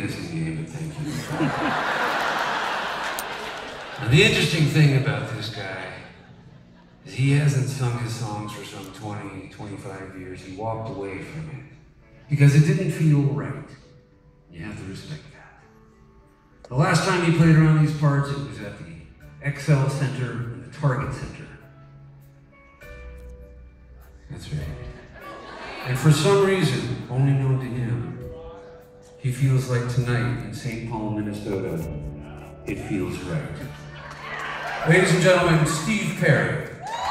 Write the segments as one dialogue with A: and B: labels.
A: guessing game, but thank you. Now, the interesting thing about this guy is he hasn't sung his songs for some 20, 25 years. He walked away from it because it didn't feel right. You have to respect that. The last time he played around these parts, it was at the XL Center and the Target Center. That's right. And for some reason, only known to him, he feels like tonight in St. Paul, Minnesota, it feels right. Ladies and gentlemen, Steve Perry.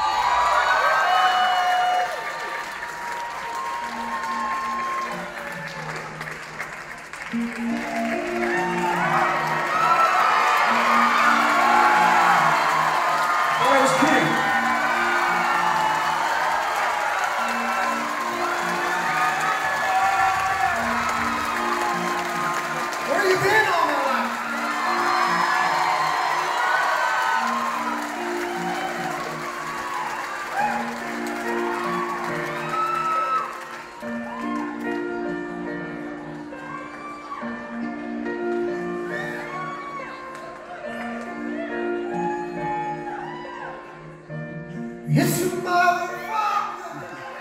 B: It's a motherfucker.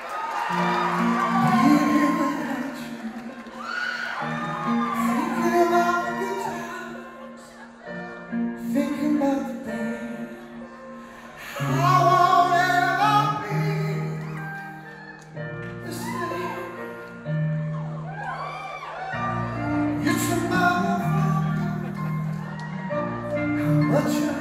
B: Thinking about the good times, thinking about the bad. I won't ever be the same. It's a motherfucker. How much I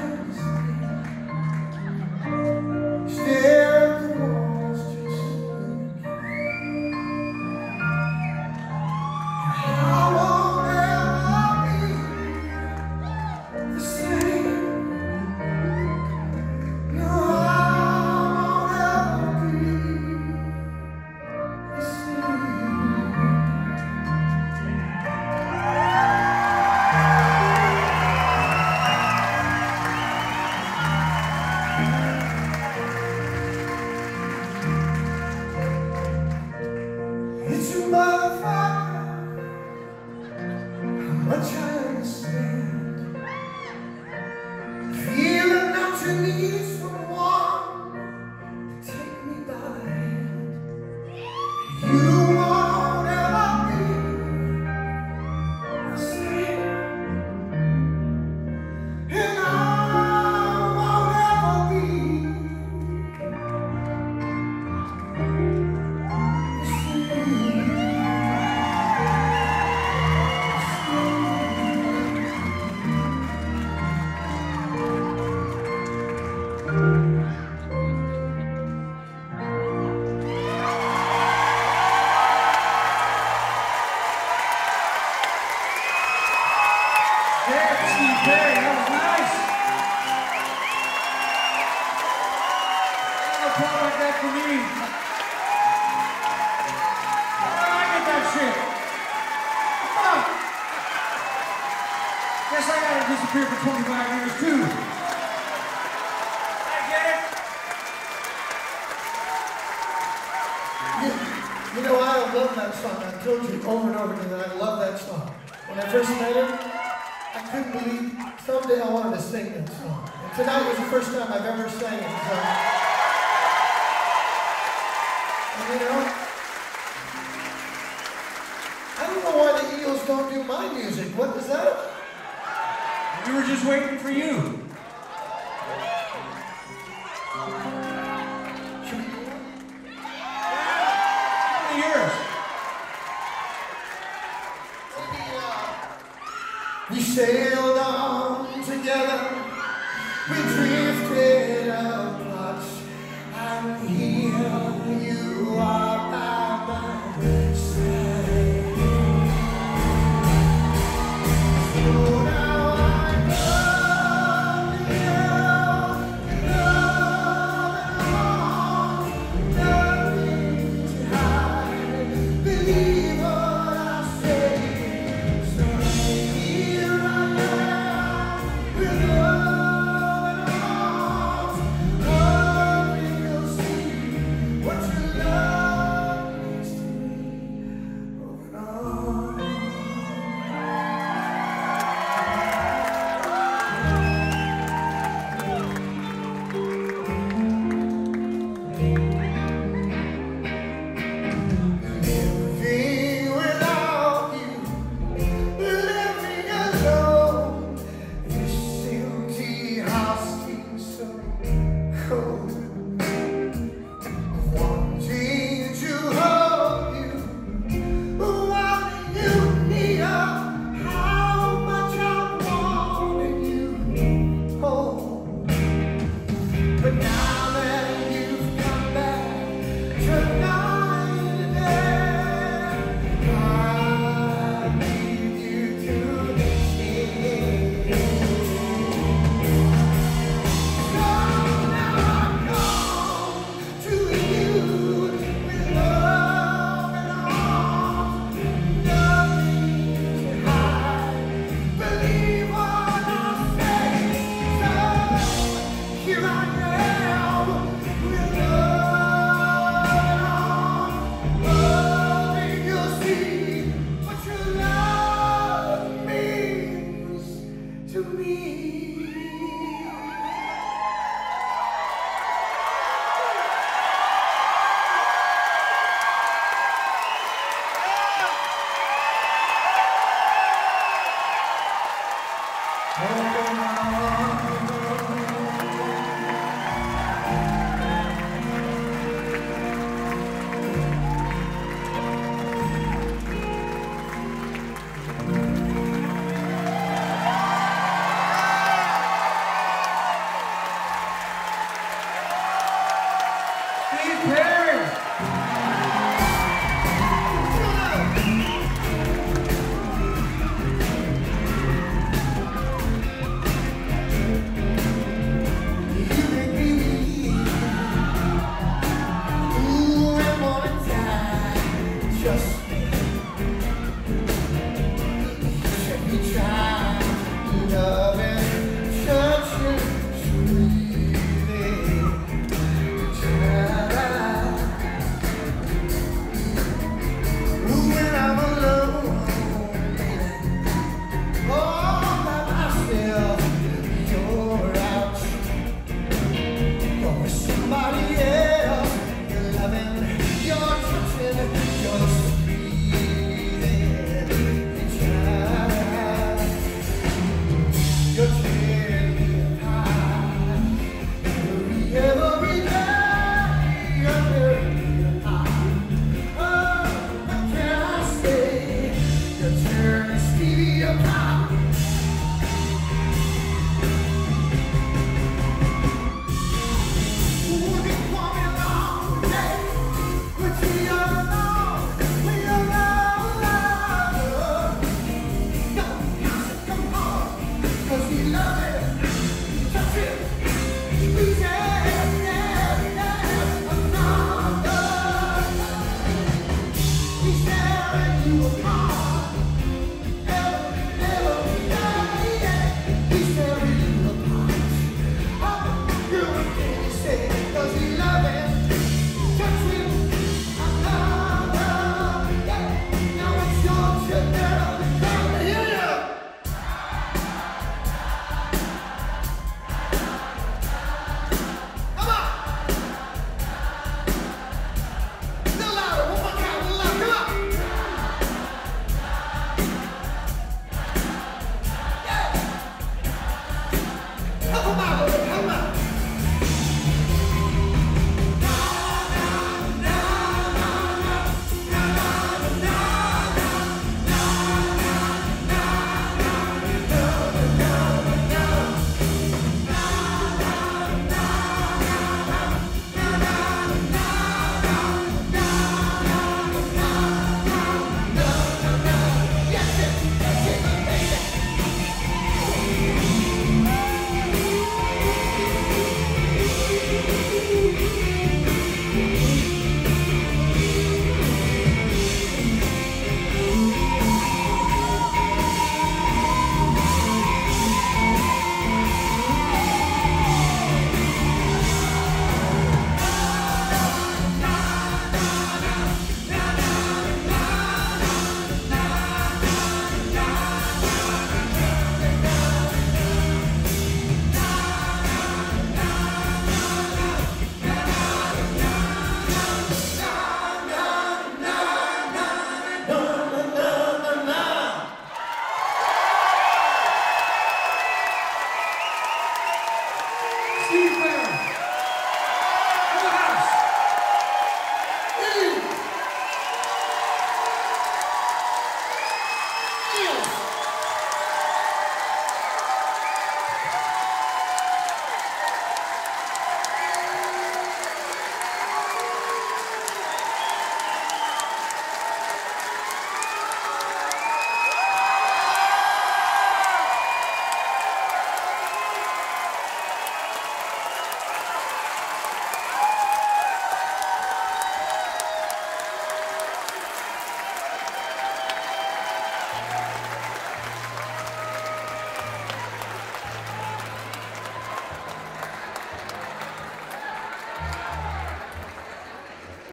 C: disappeared for 25 years too. I get it.
B: You know, I love that song. I told you over and over again that I love that song. When I first met him, I couldn't believe someday I wanted to sing that song. And tonight was the first time I've ever sang it. So, and you know, I don't know why the Eels don't do my music. What is that about?
C: We were just waiting for you.
B: We sailed on together, we drifted apart, and here you are by my side. So now I love you, nothing to hide, believe what I say. So here I am, with love and arms, hoping you'll see what your love means to me. Moving on. Just me. Should we try?